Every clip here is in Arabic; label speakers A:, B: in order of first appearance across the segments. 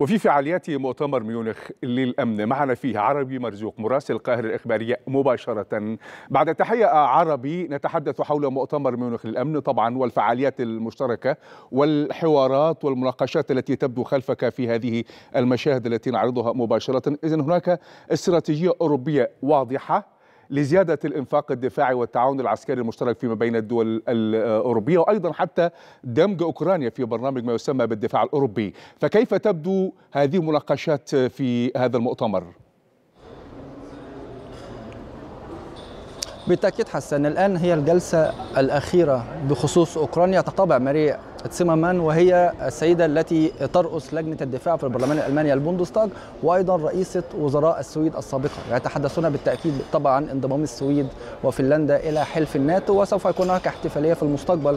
A: وفي فعاليات مؤتمر ميونخ للأمن معنا فيه عربي مرزوق مراسل القاهرة الإخبارية مباشرة. بعد تحية عربي نتحدث حول مؤتمر ميونخ للأمن طبعا والفعاليات المشتركة والحوارات والمناقشات التي تبدو خلفك في هذه المشاهد التي نعرضها مباشرة. إذن هناك استراتيجية أوروبية واضحة لزيادة الإنفاق الدفاعي والتعاون العسكري المشترك فيما بين الدول الأوروبية، وأيضا حتى دمج أوكرانيا في برنامج ما يسمى بالدفاع الأوروبي. فكيف تبدو هذه المناقشات في هذا المؤتمر؟
B: بالتأكيد حسن، الآن هي الجلسة الأخيرة بخصوص أوكرانيا تطابع ماريا تسيمرمان، وهي السيدة التي ترأس لجنة الدفاع في البرلمان الألماني البوندستاغ، وأيضا رئيسة وزراء السويد السابقة. يتحدثون بالتأكيد طبعا انضمام السويد وفنلندا إلى حلف الناتو، وسوف يكون هناك احتفالية في المستقبل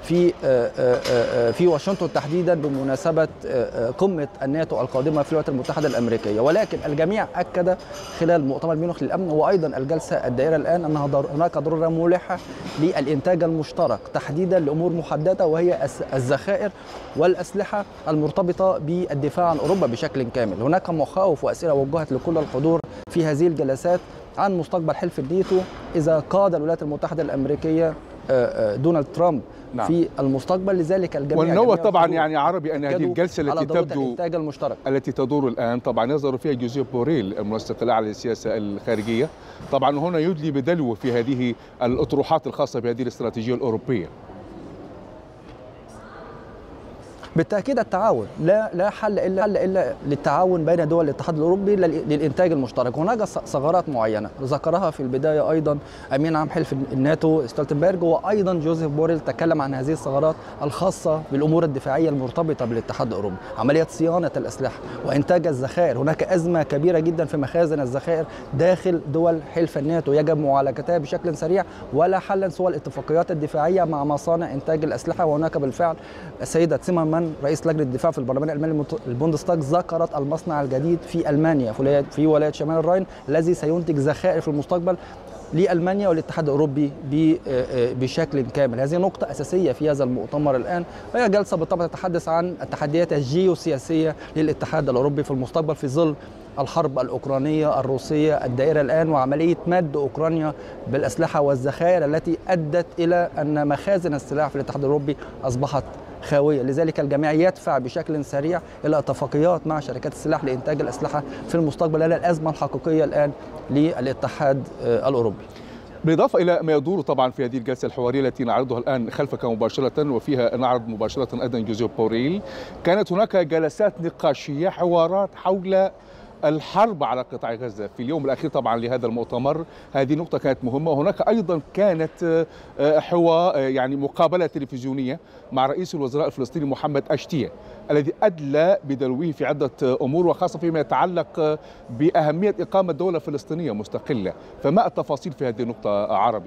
B: في واشنطن تحديدا بمناسبة قمة الناتو القادمة في الولايات المتحدة الأمريكية. ولكن الجميع أكد خلال مؤتمر ميونخ للأمن وأيضا الجلسة الدائرة الآن أن هناك ضرورة ملحة للإنتاج المشترك تحديدا لأمور محددة، وهي الذخائر والأسلحة المرتبطة بالدفاع عن أوروبا بشكل كامل. هناك مخاوف وأسئلة وجهت لكل الحضور في هذه الجلسات عن مستقبل حلف الناتو إذا قاد الولايات المتحدة الأمريكية دونالد ترامب في المستقبل. لذلك الجميع
A: والنوع طبعا يعني عربي أن هذه الجلسة التي تدور الآن طبعا يظهر فيها جوزيف بوريل المنسق الأعلى للسياسة الخارجية، طبعا هنا يدلي بدلو في هذه الأطروحات الخاصة بهذه الاستراتيجية الأوروبية.
B: بالتأكيد التعاون لا حل إلا للتعاون بين دول الاتحاد الأوروبي للإنتاج المشترك. هناك ثغرات معينة ذكرها في البداية أيضا أمين عام حلف الناتو ستولتنبرغ، وأيضا جوزيف بوريل تكلم عن هذه الثغرات الخاصة بالأمور الدفاعية المرتبطة بالاتحاد الأوروبي، عملية صيانة الأسلحة وإنتاج الذخائر. هناك أزمة كبيرة جدا في مخازن الذخائر داخل دول حلف الناتو يجب معالجتها بشكل سريع، ولا حلا سوى الاتفاقيات الدفاعية مع مصانع إنتاج الأسلحة. وهناك بالفعل السيدة تسيمرمان رئيس لجنة الدفاع في البرلمان الألماني البوندستاغ ذكرت المصنع الجديد في ألمانيا في ولاية شمال الراين الذي سينتج ذخائر في المستقبل لألمانيا والاتحاد الأوروبي بشكل كامل. هذه نقطة أساسية في هذا المؤتمر الآن، وهي جلسة بالطبع تتحدث عن التحديات الجيوسياسية للاتحاد الأوروبي في المستقبل في ظل الحرب الأوكرانية الروسية الدائرة الآن، وعملية مد أوكرانيا بالأسلحة والذخائر التي أدت إلى أن مخازن السلاح في الاتحاد الأوروبي أصبحت خاوية. لذلك الجميع يدفع بشكل سريع إلى اتفاقيات مع شركات السلاح لإنتاج الأسلحة في المستقبل، إلى الأزمة الحقيقية الآن للاتحاد الأوروبي.
A: بالإضافة إلى ما يدور طبعا في هذه الجلسة الحوارية التي نعرضها الآن خلفك مباشرة، وفيها نعرض مباشرة أيضا جوزيف بوريل، كانت هناك جلسات نقاشية حوارات حول الحرب على قطاع غزة في اليوم الأخير طبعا لهذا المؤتمر. هذه نقطة كانت مهمة. وهناك أيضا كانت يعني مقابلة تلفزيونية مع رئيس الوزراء الفلسطيني محمد أشتية الذي أدلى بدلوه في عدة أمور، وخاصة فيما يتعلق بأهمية إقامة دولة فلسطينية مستقلة. فما التفاصيل في هذه النقطة عربي؟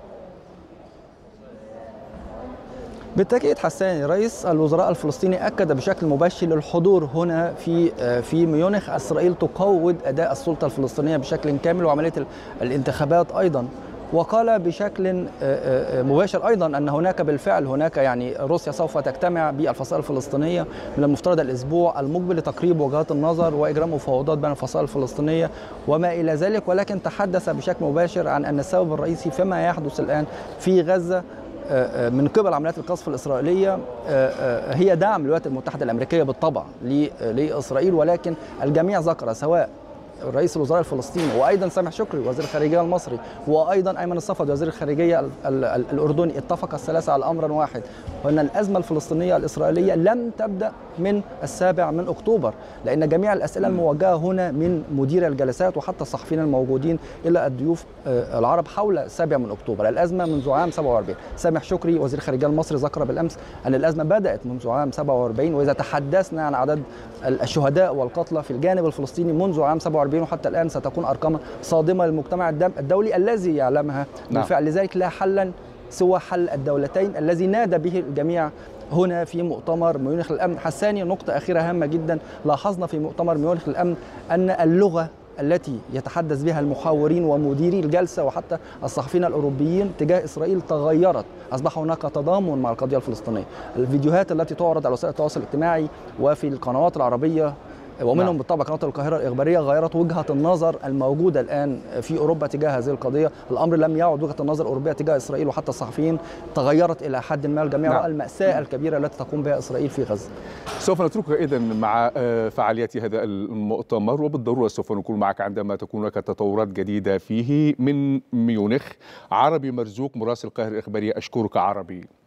B: بالتأكيد حسان، رئيس الوزراء الفلسطيني أكد بشكل مباشر للحضور هنا في ميونخ إسرائيل تقوض أداء السلطة الفلسطينية بشكل كامل وعملية الانتخابات أيضا. وقال بشكل مباشر أيضا أن هناك بالفعل يعني روسيا سوف تجتمع بالفصائل الفلسطينية من المفترض الأسبوع المقبل لتقريب وجهات النظر وإجراء مفاوضات بين الفصائل الفلسطينية وما إلى ذلك. ولكن تحدث بشكل مباشر عن أن السبب الرئيسي فيما يحدث الآن في غزة من قبل عمليات القصف الإسرائيلية هي دعم الولايات المتحدة الأمريكية بالطبع لإسرائيل. ولكن الجميع ذكر، سواء رئيس الوزراء الفلسطيني وأيضا سامح شكري وزير الخارجية المصري وأيضا أيمن الصفدي وزير الخارجية الأردني، اتفق الثلاثة على أمر واحد، وأن الأزمة الفلسطينية الإسرائيلية لم تبدأ من 7 أكتوبر، لأن جميع الأسئلة الموجهة هنا من مدير الجلسات وحتى الصحفيين الموجودين إلى الضيوف العرب حول 7 أكتوبر. الأزمة منذ عام 47. سامح شكري وزير الخارجية المصري ذكر بالأمس أن الأزمة بدأت منذ عام 47، وإذا تحدثنا عن عدد الشهداء والقتلى في الجانب الفلسطيني منذ عام 47 وحتى الآن ستكون أرقام صادمة للمجتمع الدولي الذي يعلمها بالفعل. لذلك لا حلا سوى حل الدولتين الذي نادى به الجميع هنا في مؤتمر ميونخ للأمن. حساني، نقطة أخيرة هامة جدا لاحظنا في مؤتمر ميونخ للأمن أن اللغة التي يتحدث بها المحاورين ومديري الجلسة وحتى الصحفيين الأوروبيين تجاه إسرائيل تغيرت، أصبح هناك تضامن مع القضية الفلسطينية. الفيديوهات التي تعرض على وسائل التواصل الاجتماعي وفي القنوات العربية ومنهم بالطبع قناة القاهرة الإخبارية غيرت وجهة النظر الموجودة الآن في أوروبا تجاه هذه القضية. الأمر لم يعد وجهة النظر الأوروبية تجاه إسرائيل وحتى الصحفيين تغيرت إلى حد ما. الجميع رأى المأساة الكبيرة التي تقوم بها إسرائيل في غزة.
A: سوف نتركك إذن مع فعاليات هذا المؤتمر، وبالضرورة سوف نكون معك عندما تكون هناك تطورات جديدة فيه. من ميونخ عربي مرزوق مراسل القاهرة الإخبارية، أشكرك عربي.